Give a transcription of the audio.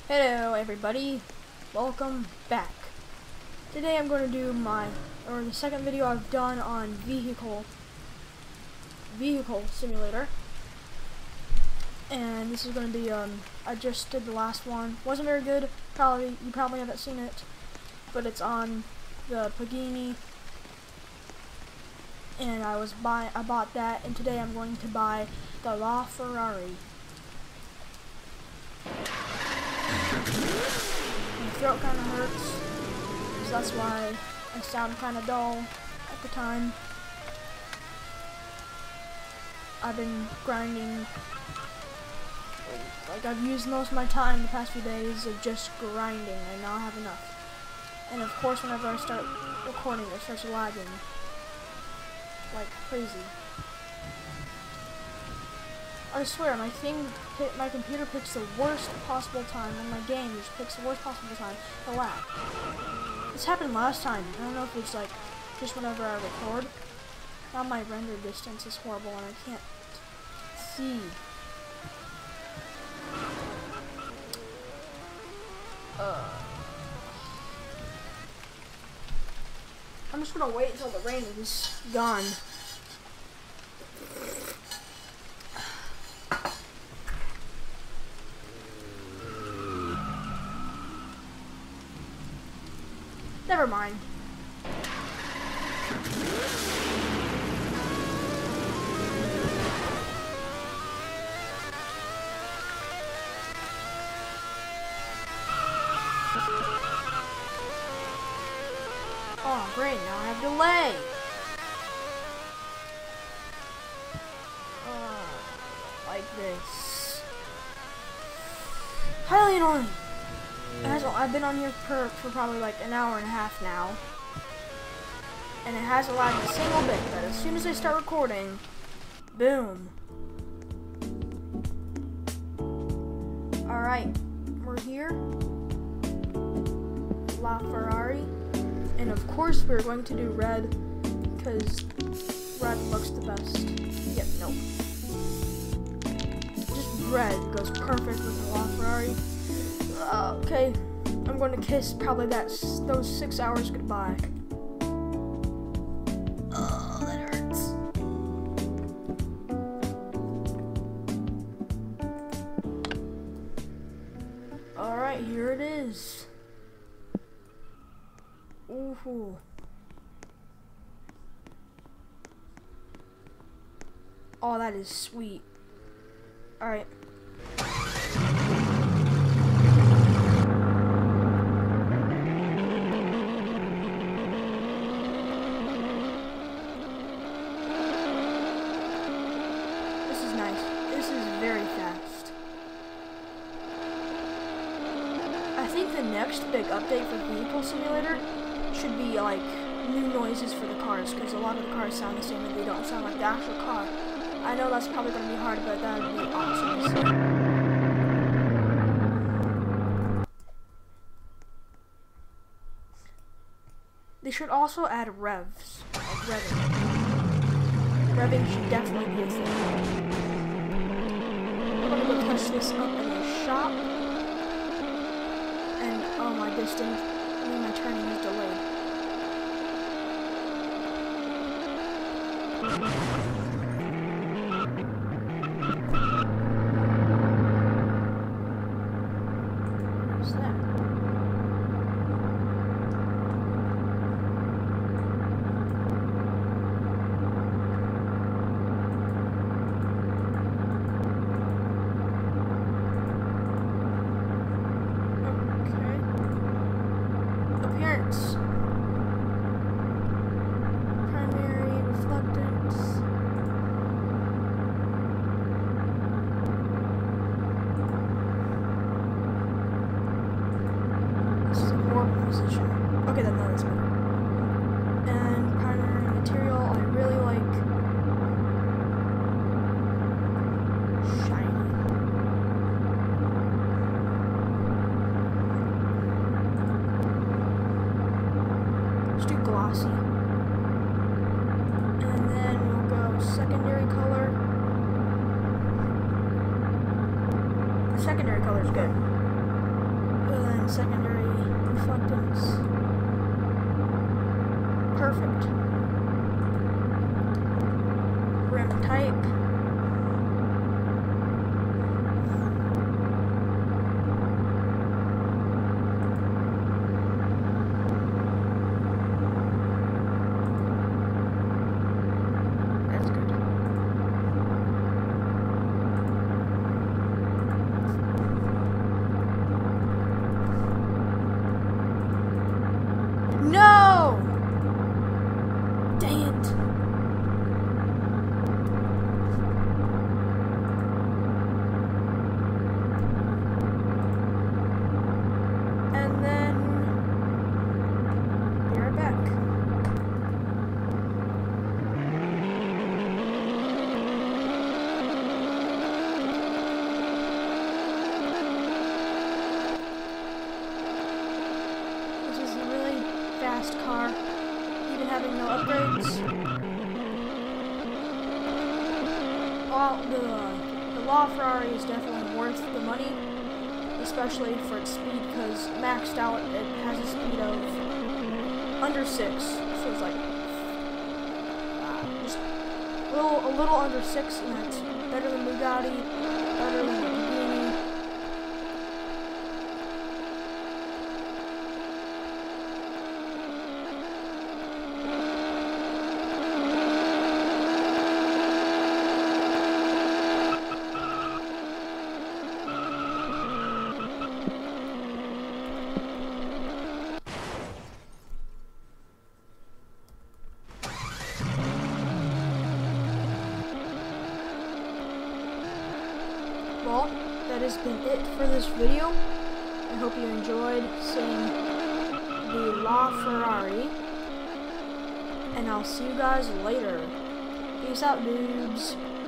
Hello everybody, welcome back. Today I'm going to do the second video I've done on vehicle simulator. And this is going to be, I just did the last one. Wasn't very good, you probably haven't seen it. But it's on the Pagani. And I bought that, and today I'm going to buy the LaFerrari. My throat kind of hurts, so that's why I sound kind of dull at the time. I've been grinding, like I've used most of my time the past few days of just grinding. I now have enough. And of course whenever I start recording it starts lagging like crazy. I swear, my computer picks the worst possible time, and my game just picks the worst possible time to lag. This happened last time. I don't know if it's like just whenever I record. Now my render distance is horrible and I can't see. I'm just gonna wait until the rain is gone. Never mind. Oh, great, now I have delay. Like this. Highly annoying. I've been on here for probably like an hour and a half now, and it hasn't lagged a single bit, but as soon as I start recording, boom. Alright, we're here. LaFerrari. And of course we're going to do red, because red looks the best. Yep, nope. Just red goes perfect with the LaFerrari. Okay, I'm going to kiss probably those 6 hours goodbye. Oh, that hurts. Alright, here it is. Ooh. Oh, that is sweet. Alright. This is nice. This is very fast. I think the next big update for Vehicle Simulator should be like new noises for the cars, because a lot of the cars sound the same and they don't sound like the actual car. I know that's probably going to be hard, but that would be awesome to see. They should also add revs, like revving. Revving should definitely be a thing. I'm going to go touch this up in the shop. And oh, my turning is delayed. What's that? Appearance. Primary reflectance. This is a horrible position. Okay, then that is better. And primary material, I really like shiny. Let's do glossy. And then we'll go secondary color. Secondary color is good. secondary reflectance. Perfect. Rim type. That's good. No! Dang it. And then be right back. This is a really fast car, even having no upgrades. Well, the LaFerrari is definitely worth the money, especially for its speed, because maxed out it has a speed of under 6, so it's like just a little under 6, and that's better than Bugatti, better than Lamborghini. Well, that has been it for this video. I hope you enjoyed seeing the LaFerrari, and I'll see you guys later. Peace out, dudes.